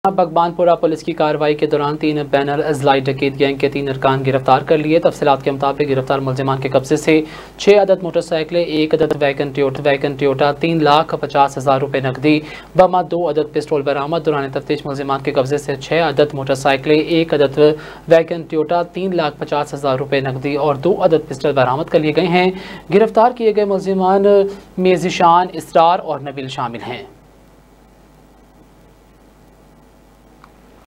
बगबानपुरा police की कार्रवाई के दौरान 3 बैनर अजलाई डकैत गैंग के 3 अरकान गिरफ्तार कर लिए। तफसीलात के मुताबिक गिरफ्तार मुलजिमान के कब्जे से 6 अदद मोटरसाइकिलें, 1 अदद वैगन टोयोटा, 3,50,000 रुपये नकदी बमा 2 अदद पिस्टल बरामद। दौरान तफ्तीश मुलजिमान के कब्जे से 6 अदद मोटरसाइकिलें, 1 अदद वैगन टोयोटा, 3,50,000 रुपये नकदी और 2 अदद पिस्टल बरामद कर लिए गए हैं। गिरफ्तार किए गए मुलजिमान में ज़ीशान, इसरार और नबील शामिल हैं।